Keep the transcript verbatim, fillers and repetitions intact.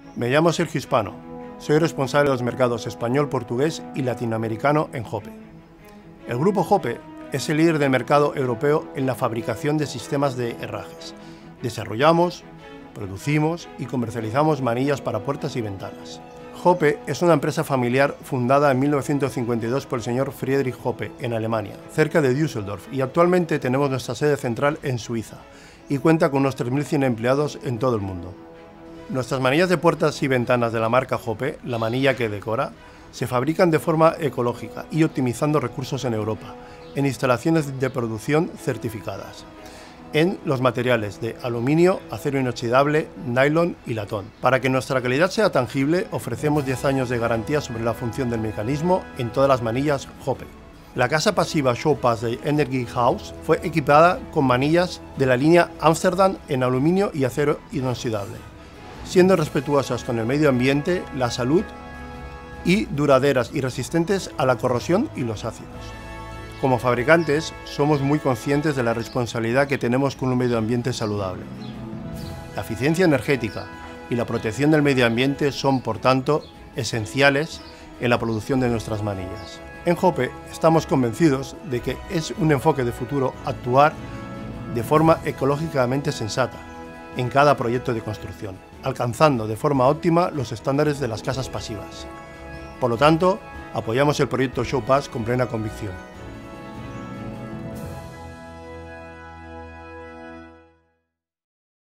Me llamo Sergio Hispano, soy responsable de los mercados español, portugués y latinoamericano en Jope. El grupo Jope es el líder del mercado europeo en la fabricación de sistemas de herrajes. Desarrollamos, producimos y comercializamos manillas para puertas y ventanas. Jope es una empresa familiar fundada en mil novecientos cincuenta y dos por el señor Friedrich Jope en Alemania, cerca de Düsseldorf, y actualmente tenemos nuestra sede central en Suiza y cuenta con unos tres mil cien empleados en todo el mundo. Nuestras manillas de puertas y ventanas de la marca Jope, la manilla que decora, se fabrican de forma ecológica y optimizando recursos en Europa, en instalaciones de producción certificadas, en los materiales de aluminio, acero inoxidable, nylon y latón. Para que nuestra calidad sea tangible, ofrecemos diez años de garantía sobre la función del mecanismo en todas las manillas Jope. La casa pasiva Showpass de Energy House fue equipada con manillas de la línea Amsterdam en aluminio y acero inoxidable, siendo respetuosas con el medio ambiente, la salud y duraderas y resistentes a la corrosión y los ácidos. Como fabricantes, somos muy conscientes de la responsabilidad que tenemos con un medio ambiente saludable. La eficiencia energética y la protección del medio ambiente son, por tanto, esenciales en la producción de nuestras manillas. En Jope estamos convencidos de que es un enfoque de futuro actuar de forma ecológicamente sensata en cada proyecto de construcción, alcanzando de forma óptima los estándares de las casas pasivas. Por lo tanto, apoyamos el proyecto Showpass con plena convicción.